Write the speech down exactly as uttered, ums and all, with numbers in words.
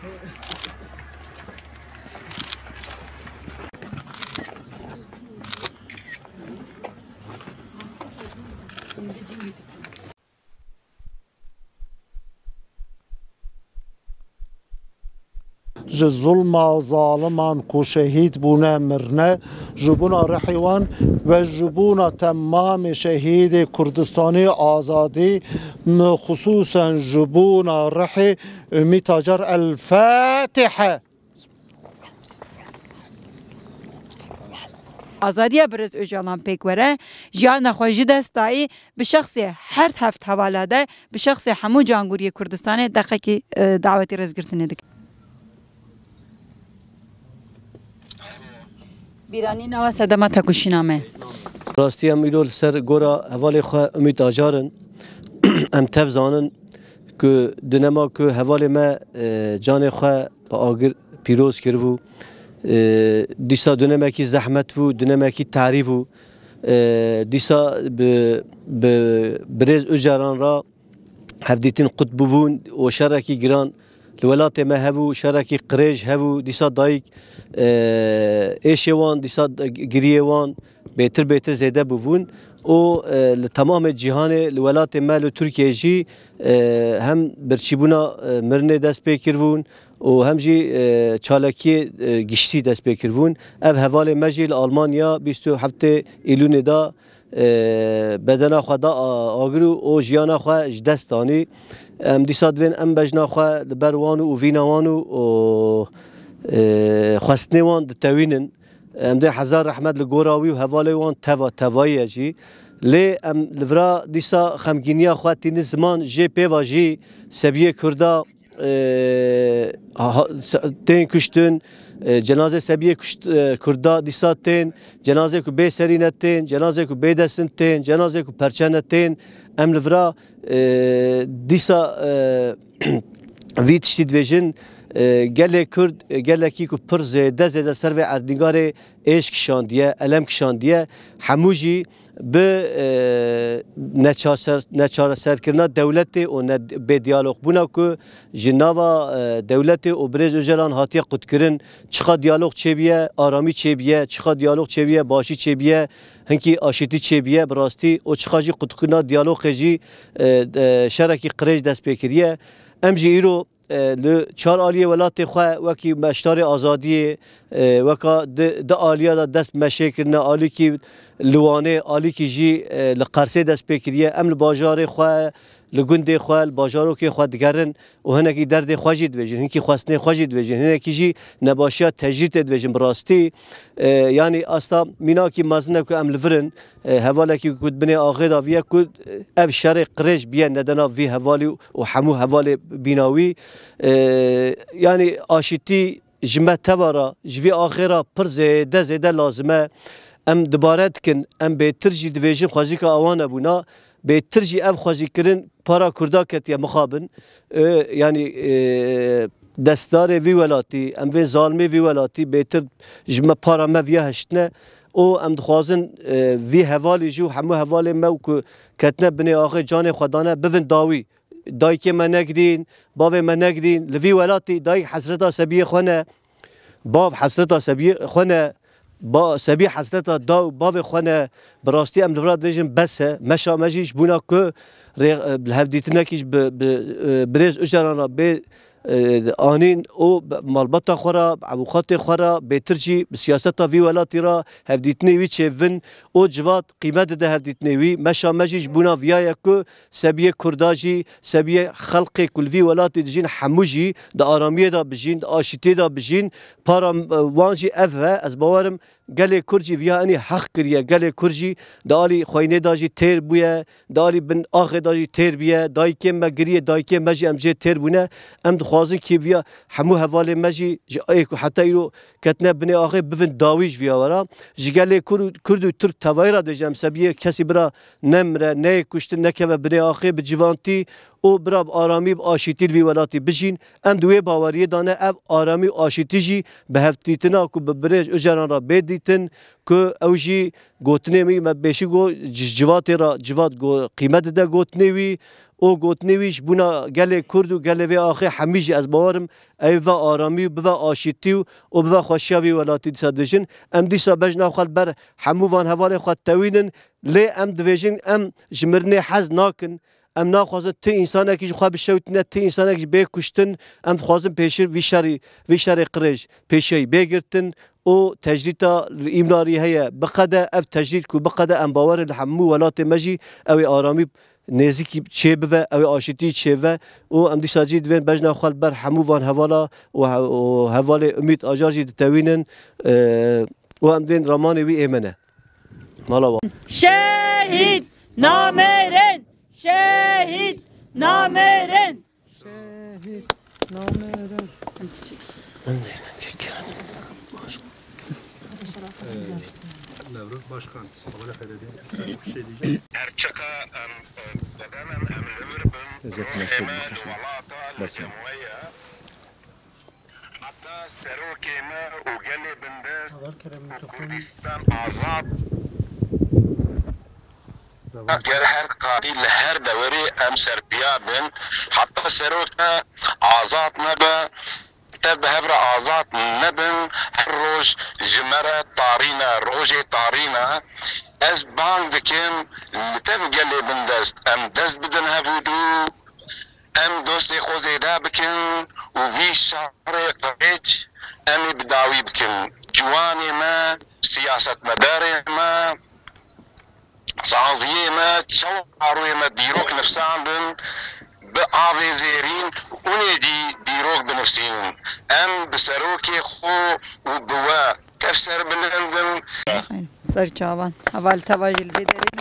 ج ظلم ظالمان کو شهید بونه مرنه جبونا رحیوان و جبونا تمام شهید کردستانی آزادی خصوصا جبونا رحی امی تاجر الفاتحه. آزادی برز اوجالان پیکوره جان نخواهی دستایی به شخص هر هفت حواله ده به شخص همو جانگوری کردستان دقیقی دعوتی رزگرتنه دک. بیرانی نوا صدمه تکوشینامه راستی هم ایلول سر گورا حوالی خواه امید آجارن ام تفزانن که دنما که حوالی ما جان خواه با آگر پیروز کرو دیسا دنما کی زحمت و دنما کی تعریف و دیسا به برز اجران را هفدیتین قطب بون و شرکی گران الولات ما هفو شرکی قریج هفو دیسا دایک ایشوان دیسا گریوان بهتر بهتر زیاده بون و تمام جهان الولات ما و ترکیه جی هم برچیبونا مرنه دست پیکرون و همجی چالکی گشتی دست پیکرون اف حوال مجیل آلمانیا بیست و هفت ایلون دا بدنا خدا آگرو و جیانا خوا جدستانی ام دیساد وین ام بجنا خوا بروانو و وینوانو و خواستنوان دتوینن ام ده هزار رحمت لگوراوی و حوالی وان توا توایی جی لی ام لورا دیسا خمگینیا خوا تین زمان جی پیوا جی سبیه کردا تین کشتن جنازه سبیه کردا دیسا تین جنازه کو بی سرینت تین جنازه کو بی دستن تین جنازه کو پرچنت تین ام لورا دیسا ویت شید ویژن گله کرد گله کی کو پر زده زده سر و اردنگار عشق شاندیه علم شاندیه هموجی به نچار نچار سرکرنا دولت و به دیالوگ بنا کو جنوا دولت و برز اجران هاتی قد کرن چخا دیالوگ چه بیه آرامی چه بیه چخا دیالوگ چه بیه باشی چه بیه هنکی آشتی چه بیه براستی و چخا جی قد کرنا دیالوگ جی شرکی قریج دست بکریه ام جی ایرو ل چهار عالیه ولات خواه وکی مشتار آزادی وکا د عالیه دست مشکرنا عالی کی لوانه عالی کی جی لقرسه دست بکریه ام الباجار خواه لگنده خواه الباجارو که خواه دگرن و هنکی درد خواجی دویجن هنکی خواستنه خواجی دویجن هنکی جی نباشیات تجریت دویجن براستی یعنی استا مینا کی مزنه که ام لورن حواله کی کد بنی آخر داویه کد اف شرق قرش بیان ندنا وی حوالی و حمو حوالی بیناوی یعنی آشتی جمع توارا جوی آخرا پر زیده زیده لازمه ام دبارت کن ام بهتر جی دویجن خوازی که آوانه بونا بهتر جی اف خوازی کرن پارا کردا کتیا مخابن یعنی دستار وی ولاتی ام وی ظالمی وی ولاتی بهتر جمع پارا ما ویا هشتنه او ام دخوازن وی حوالی جو همو حوالی مو که کتنه بنی آخر جان خدانه بفن داوی دای که من نگرین باوی من نگرین لوی ولاتی دای حسرتا سبیه خونه باو حسرتا سبیه خونه با سبیه حسرتا داو باوی خونه براستی ام دورات ویژن بسه مشا مجیش بونا که هفدیتنه کیش برز اجران را به آنین او مالباتا خورا عبوخات خورا بهترچی سیاست وی ولاتی را هفدیتنه وی چون او جواد قیمت ده هفدیتنه وی مشا مجیش بونا ویای که سبیه کرداجی سبیه خلق کل وی ولاتی دجین حموجی ده آرامیه دا بجین ده آشتی دا بجین پارا وانجی افه از باورم گله کرجی ویا انی حق کریه گله کرجی دالی خوینه داجی تیر بویه دالی بن آخه داجی تیر بیه دای که مگریه دای که مجی امجه تیر بونه ام دخوازن کی ویا همو حواله مجی حتی ایرو کتنه بنی آخه بفن داویج ویا ورا جگله کرد و ترک توایرا دجم سبیه کسی برا نمره نه کشته نکه و بنی آخه به جوانتی او براب آرامی با آشیتی وی ولاتی بجین ام دوی باوریه دانه اب آرامی آشیتی جی به هفتیتنا کو به برج اجران را بدی دیتن که اوجی گوتنه می مبشی گو جوات را جوات گو قیمت ده گوتنه وی او گوتنه ویش بنا گله کرد و گله وی آخه همیشه از بارم ایوا آرامی و بوا آشتی و بوا خوشیاوی ولاتی صدوشن ام دیسا بجنا خال بر حموان حواله خود توینن لی ام دویجن ام جمرنه حز ناکن ام ناخوازه تی انسانه که خواه بشوتنه تی انسانه که بی کشتن ام خوازم پیشر ویشاری ویشاری قرش پیشی بگرتن او تجریتا ایمناری هیا بقدر اف تجرید کو بقدر ام باور الحمو ولات مجی او آرامی نزیکی چه بوه او آشتی چه بوه او ام دی ساجید وین بجنا خال بر حمو وان حوالا و حوال امید آجارجی دتوینن و ام دین رمانی وی ایمنه مالا شهید نامرن شهید نامرن شهید نامرن Nevruz Başkan, Havale Fededi, bir şey diyeceğim. Erçaka bedenem emir bin emel valata cemuaya hatta serokeme u gele bindes Kurdistan azad Eğer her katil her devri em serpiyabin hatta seroka azad nebe تب هفر آزاد نبن هر روز جمرة طارينا روجي طارينا از بان دكم لتف قلي بندست ام دست بدن هبودو ام دوستي خوزي دا بكن وفي شعري قريج امي بداوي بكن جواني ما سياسة مداري ما صعوذية ما تشوعروي ما ديروك نفسان بن بآوي زيرين ونيدي ديروك بنفسين ام بسروكي خو وبوا تفسر بلندن سر چاوان حوال تواجل بدرین